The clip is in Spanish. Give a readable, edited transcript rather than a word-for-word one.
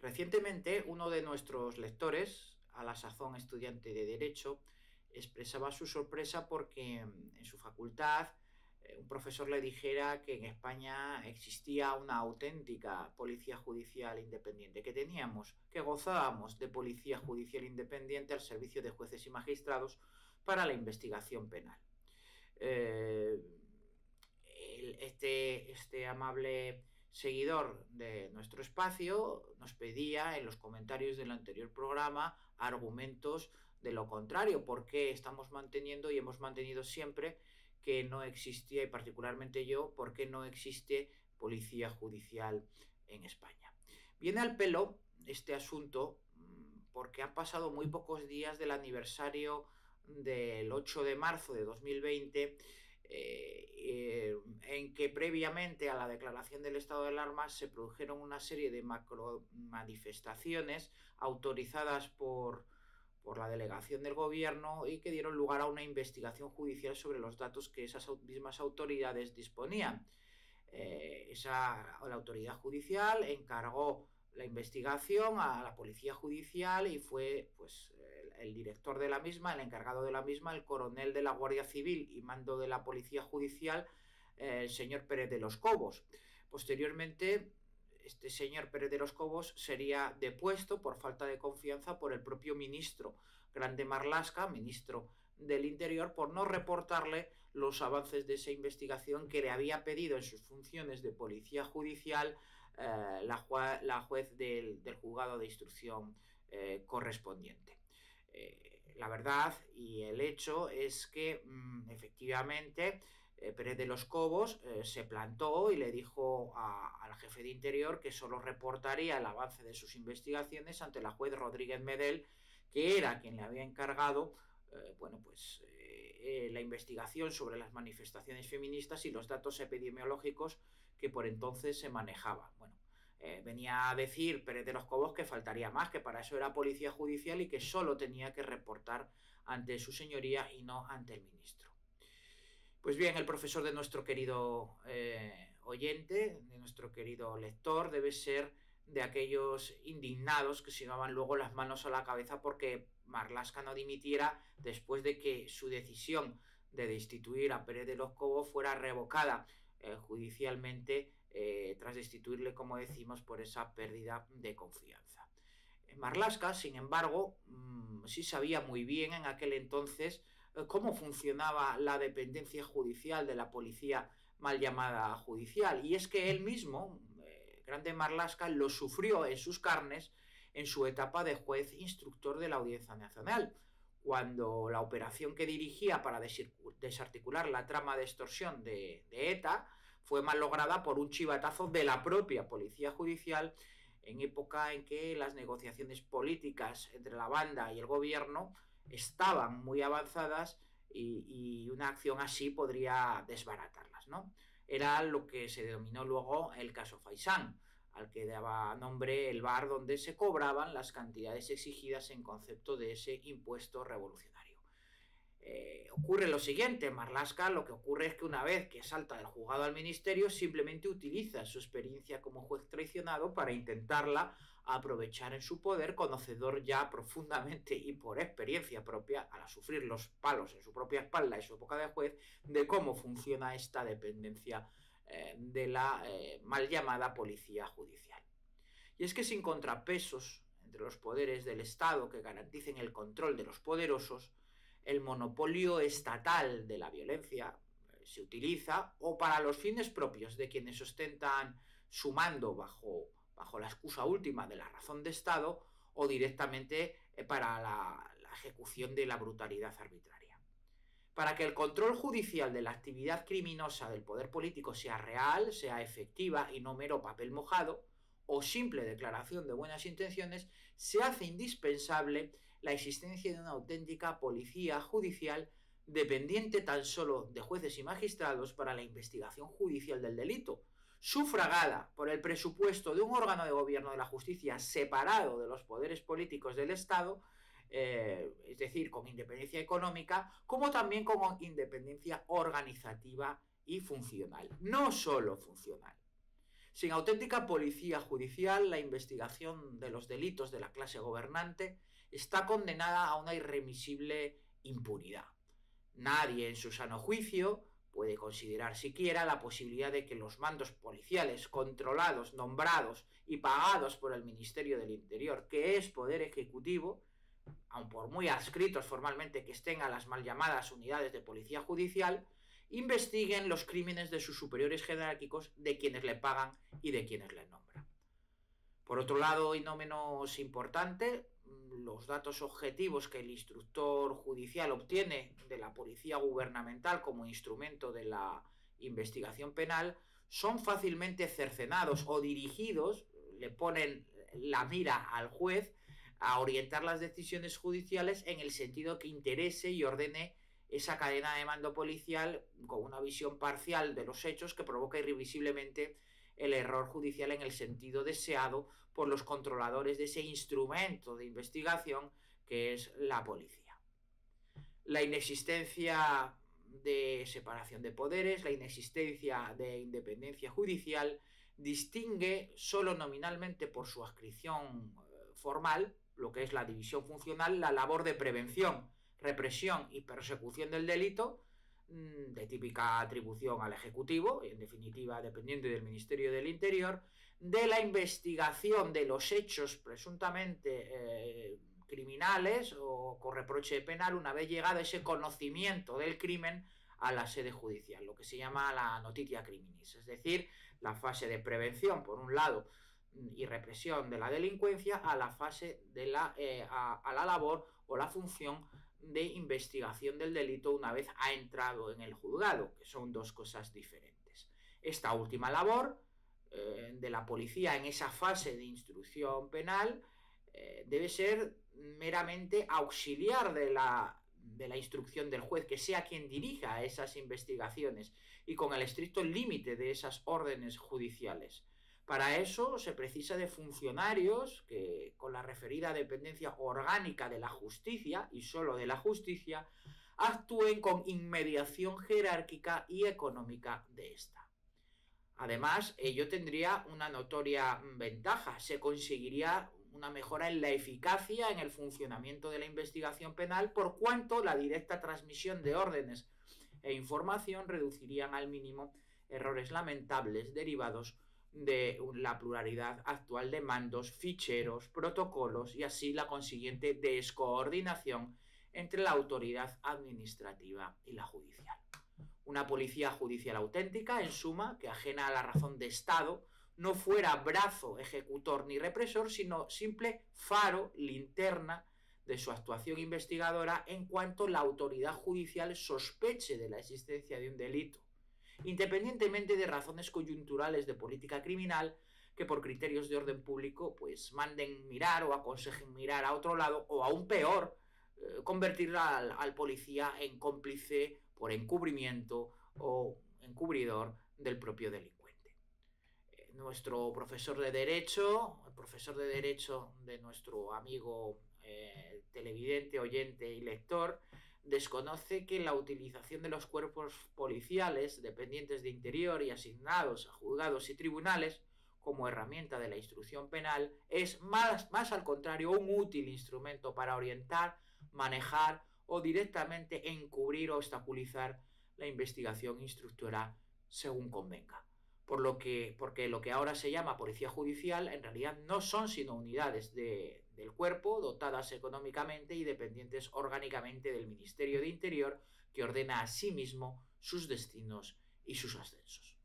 Recientemente, uno de nuestros lectores, a la sazón estudiante de Derecho, expresaba su sorpresa porque en su facultad un profesor le dijera que en España existía una auténtica policía judicial independiente, que gozábamos de policía judicial independiente al servicio de jueces y magistrados para la investigación penal. Eh, este amable seguidor de nuestro espacio nos pedía en los comentarios del anterior programa argumentos de lo contrario, porque estamos manteniendo y hemos mantenido siempre que no existía, y particularmente yo, porque no existe policía judicial en España. Viene al pelo este asunto porque han pasado muy pocos días del aniversario del 8 de marzo de 2020, en que previamente a la declaración del estado de alarma se produjeron una serie de macro manifestaciones autorizadas por la delegación del gobierno y que dieron lugar a una investigación judicial sobre los datos que esas mismas autoridades disponían. La autoridad judicial encargó la investigación a la policía judicial y fue pues el director de la misma, el encargado de la misma, el coronel de la Guardia Civil y mando de la policía judicial, el señor Pérez de los Cobos. Posteriormente, este señor Pérez de los Cobos sería depuesto por falta de confianza por el propio ministro Grande Marlaska, ministro del Interior, por no reportarle los avances de esa investigación que le había pedido en sus funciones de policía judicial la juez del juzgado de instrucción correspondiente. La verdad y el hecho es que efectivamente Pérez de los Cobos se plantó y le dijo al jefe de Interior que solo reportaría el avance de sus investigaciones ante la juez Rodríguez Medel, que era quien le había encargado la investigación sobre las manifestaciones feministas y los datos epidemiológicos que por entonces se manejaban. Venía a decir Pérez de los Cobos que faltaría más, que para eso era policía judicial y que solo tenía que reportar ante su señoría y no ante el ministro. Pues bien, el profesor de nuestro querido oyente, de nuestro querido lector, debe ser de aquellos indignados que se llevaban luego las manos a la cabeza porque Marlaska no dimitiera después de que su decisión de destituir a Pérez de los Cobos fuera revocada judicialmente tras destituirle, como decimos, por esa pérdida de confianza. Marlaska, sin embargo, sí sabía muy bien en aquel entonces cómo funcionaba la dependencia judicial de la policía mal llamada judicial, y es que él mismo, Grande Marlaska, lo sufrió en sus carnes en su etapa de juez instructor de la Audiencia Nacional, cuando la operación que dirigía para desarticular la trama de extorsión de ETA fue mal lograda por un chivatazo de la propia policía judicial, en época en que las negociaciones políticas entre la banda y el gobierno estaban muy avanzadas y una acción así podría desbaratarlas, ¿no? Era lo que se denominó luego el caso Faisán, al que daba nombre el bar donde se cobraban las cantidades exigidas en concepto de ese impuesto revolucionario. Ocurre lo siguiente: Marlaska lo que ocurre es que una vez que salta del juzgado al ministerio simplemente utiliza su experiencia como juez traicionado para intentarla aprovechar en su poder, conocedor ya profundamente y por experiencia propia, al sufrir los palos en su propia espalda en su época de juez, de cómo funciona esta dependencia de la mal llamada policía judicial. Y es que sin contrapesos entre los poderes del Estado que garanticen el control de los poderosos, el monopolio estatal de la violencia se utiliza o para los fines propios de quienes ostentan su mando bajo la excusa última de la razón de Estado, o directamente para la ejecución de la brutalidad arbitraria. Para que el control judicial de la actividad criminosa del poder político sea real, sea efectiva y no mero papel mojado o simple declaración de buenas intenciones, se hace indispensable la existencia de una auténtica policía judicial dependiente tan solo de jueces y magistrados para la investigación judicial del delito, sufragada por el presupuesto de un órgano de gobierno de la justicia separado de los poderes políticos del Estado, es decir, con independencia económica, como también con independencia organizativa y funcional, no solo funcional. Sin auténtica policía judicial, la investigación de los delitos de la clase gobernante está condenada a una irremisible impunidad. Nadie en su sano juicio puede considerar siquiera la posibilidad de que los mandos policiales controlados, nombrados y pagados por el Ministerio del Interior, que es poder ejecutivo, aun por muy adscritos formalmente que estén a las mal llamadas unidades de policía judicial, investiguen los crímenes de sus superiores jerárquicos, de quienes le pagan y de quienes le nombran. Por otro lado, y no menos importante, los datos objetivos que el instructor judicial obtiene de la policía gubernamental como instrumento de la investigación penal son fácilmente cercenados o dirigidos, le ponen la mira al juez a orientar las decisiones judiciales en el sentido que interese y ordene esa cadena de mando policial con una visión parcial de los hechos que provoca irrevisiblemente el error judicial en el sentido deseado por los controladores de ese instrumento de investigación que es la policía. La inexistencia de separación de poderes, la inexistencia de independencia judicial, distingue solo nominalmente por su adscripción formal, lo que es la división funcional, la labor de prevención, represión y persecución del delito, de típica atribución al Ejecutivo, en definitiva dependiente del Ministerio del Interior, de la investigación de los hechos presuntamente criminales o con reproche penal una vez llegado ese conocimiento del crimen a la sede judicial, lo que se llama la notitia criminis, es decir, la fase de prevención, por un lado, y represión de la delincuencia, a la fase de a la labor o la función de investigación del delito una vez ha entrado en el juzgado, que son dos cosas diferentes. Esta última labor de la policía en esa fase de instrucción penal debe ser meramente auxiliar de la instrucción del juez, que sea quien dirija esas investigaciones y con el estricto límite de esas órdenes judiciales. Para eso se precisa de funcionarios que, con la referida dependencia orgánica de la justicia, y solo de la justicia, actúen con inmediación jerárquica y económica de esta. Además, ello tendría una notoria ventaja. Se conseguiría una mejora en la eficacia en el funcionamiento de la investigación penal, por cuanto la directa transmisión de órdenes e información reducirían al mínimo errores lamentables derivados de la pluralidad actual de mandos, ficheros, protocolos y así la consiguiente descoordinación entre la autoridad administrativa y la judicial. Una policía judicial auténtica, en suma, que ajena a la razón de Estado, no fuera brazo ejecutor ni represor, sino simple faro, linterna de su actuación investigadora en cuanto la autoridad judicial sospeche de la existencia de un delito, independientemente de razones coyunturales de política criminal que por criterios de orden público pues manden mirar o aconsejen mirar a otro lado, o aún peor, convertir al policía en cómplice por encubrimiento o encubridor del propio delincuente. Nuestro profesor de Derecho, el profesor de Derecho de nuestro amigo televidente, oyente y lector, desconoce que la utilización de los cuerpos policiales dependientes de Interior y asignados a juzgados y tribunales como herramienta de la instrucción penal es más al contrario un útil instrumento para orientar, manejar o directamente encubrir o obstaculizar la investigación instructora según convenga. Porque lo que ahora se llama policía judicial en realidad no son sino unidades del cuerpo dotadas económicamente y dependientes orgánicamente del Ministerio de Interior, que ordena a sí mismo sus destinos y sus ascensos.